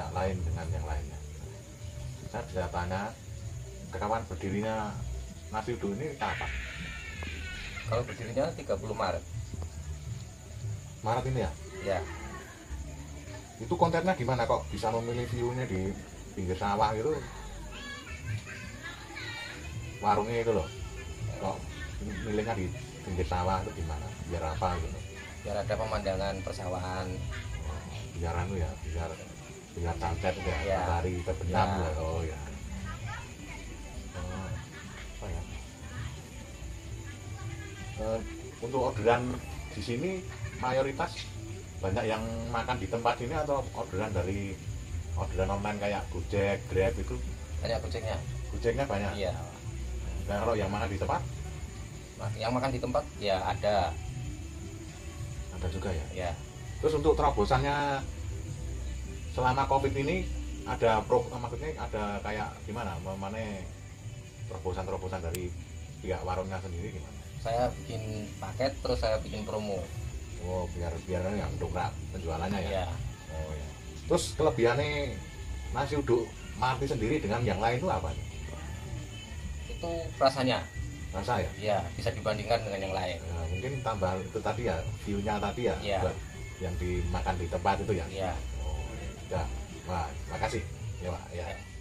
tidak lain dengan yang lainnya. Saya bisa tanya, kapan berdirinya Nasi Uduk ini kapan? Kalau berdirinya 30 Maret. Maret ini ya? Ya, Itu kontennya gimana kok bisa memilih view-nya di pinggir sawah gitu? Warungnya itu loh, kok milihnya di pinggir sawah itu gimana? Biar apa gitu? biar ada pemandangan persawahan. Biar anu ya, biar sunset ya, Ya. matahari terbenam Ya. ya. Oh ya. Oh, apa ya? Untuk orderan di sini mayoritas banyak yang makan di tempat ini atau orderan online kayak Gojek, Grab itu? Banyak Gojeknya. Gojeknya banyak. Iya. Nah, kalau yang makan di tempat Yang makan di tempat ya ada. ada juga ya. Ya, Terus untuk terobosannya selama COVID ini ada maksudnya ada kayak gimana? Mana terobosan dari pihak warungnya sendiri gimana? saya bikin paket terus saya bikin promo. Oh, biar yang dongkrak penjualannya ya. Iya. Oh ya. Terus kelebihannya Nasi Uduk Marti sendiri dengan yang lain itu apa nih? Itu rasanya. Rasa ya? Ya, bisa dibandingkan dengan yang lain. Nah, mungkin tambah itu tadi ya, view-nya tadi ya, Iya. buat yang dimakan di tempat itu ya. Iya. Oh, ya. Wah, makasih. Ya, Pak. Ya. Ya.